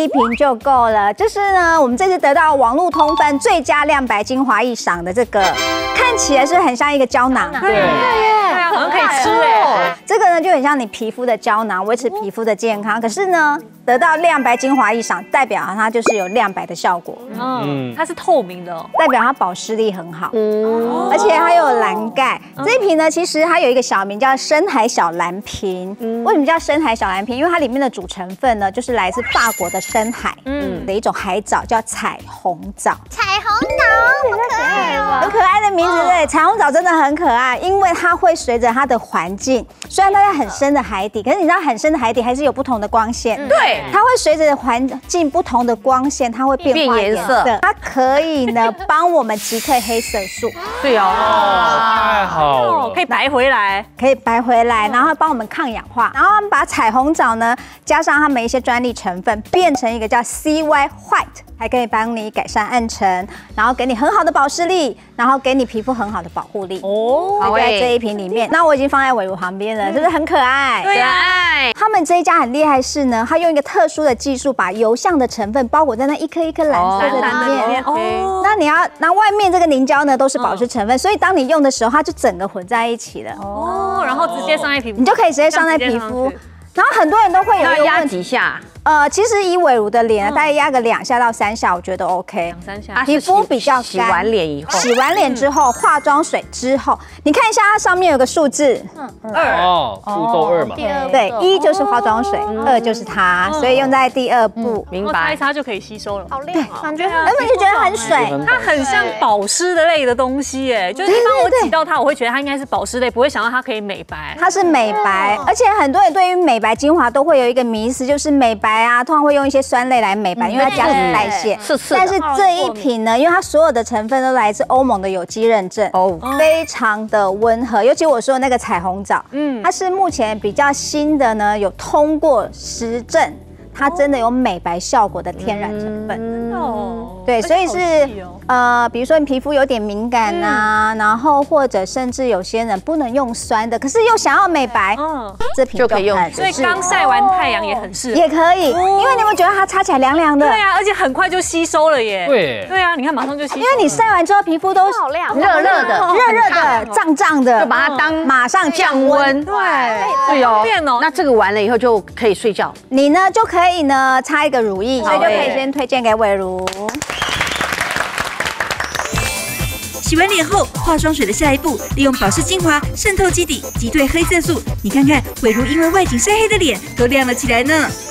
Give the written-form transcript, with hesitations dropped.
1瓶就够了。就是呢，我们这次得到网络通分最佳亮白精华液赏的这个，看起来是很像一个胶囊， 对耶，好像可以吃哎。 这个呢就很像你皮肤的胶囊，维持皮肤的健康。可是呢，得到亮白精华液赏，代表它就是有亮白的效果。 它是透明的， 代表它保湿力很好。而且还有蓝钙。这一瓶呢，其实它有一个小名叫深海小蓝瓶。为什么叫深海小蓝瓶？因为它里面的主成分呢，就是来自法国的深海的一种海藻，叫彩虹藻。 彩虹藻，好可爱哦， 很可爱的名字，对，彩虹藻真的很可爱，因为它会随着它的环境，虽然它在很深的海底，可是你知道很深的海底还是有不同的光线， 对， 它会随着环境不同的光线，它会变化颜色，它可以呢帮我们击退黑色素， 对哦， 太好了， 可以白回来， 可以白回来，然后帮我们抗氧化，然后他们把彩虹藻呢加上他们一些专利成分，变成一个叫 CY White。还可以帮你改善暗沉，然后给你很好的保湿力，然后给你皮肤很好的保护力。哦，就在这一瓶里面。那我已经放在伟如旁边了，是不是很可爱？ 对呀。 他们这一家很厉害是呢，他用一个特殊的技术，把油相的成分包裹在那一颗一颗蓝色的里面。哦，那你要那外面这个凝胶呢都是保湿成分，所以当你用的时候，它就整个混在一起了。 哦，然后直接上在皮肤， 你就可以直接上在皮肤。然后很多人都会有一个压几下。 其实以伟如的脸，大概压个2下到3下，我觉得 OK。 2、3下。 皮肤比较干。 洗完脸以后， 洗完脸之后，化妆水之后，你看一下它上面有个数字 2哦，步骤2嘛。 对，1就是化妆水，2就是它，所以用在第2步。 明白。 擦一擦就可以吸收了。 好亮哦， 感觉很，而且就觉得很水， 它很像保湿的类的东西耶。就是当我挤到它，我会觉得它应该是保湿类，不会想到它可以美白。 它是美白，而且很多人对于美白精华都会有一个迷思，就是美白啊，通常会用一些酸类来美白，因为它加速代谢。但是这一瓶呢，因为它所有的成分都来自欧盟的有机认证，非常的温和。尤其我说的那个彩虹藻，它是目前比较新的呢，有通过实证。它真的有美白效果的天然成分哦，对，所以是比如说你皮肤有点敏感啊，然后或者甚至有些人不能用酸的，可是又想要美白，这瓶就可以用。 所以刚晒完太阳也很适合， 也可以，因为你有没有觉得它擦起来凉凉的？ 对啊，而且很快就吸收了耶。对啊，你看马上就吸收。 因为你晒完之后皮肤都好亮， 热热的、 胀胀的， 就把它当马上降温。 对哦，那这个完了以后就可以睡觉。 你呢就可以呢擦一个乳液，所以就可以先推荐给伟如。 洗完脸后，化妆水的下一步，利用保湿精华渗透基底，击退黑色素。你看看，伟如因为外景晒黑的脸都亮了起来呢。